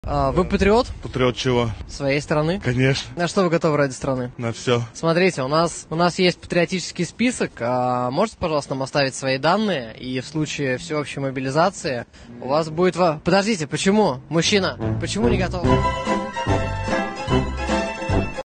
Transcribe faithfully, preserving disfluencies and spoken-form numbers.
А, вы патриот? Патриот чего? Своей страны? Конечно. На что вы готовы ради страны? На все. Смотрите, у нас, у нас есть патриотический список. А, можете, пожалуйста, нам оставить свои данные? И в случае всеобщей мобилизации у вас будет... Во... Подождите, почему? Мужчина, почему не готовы?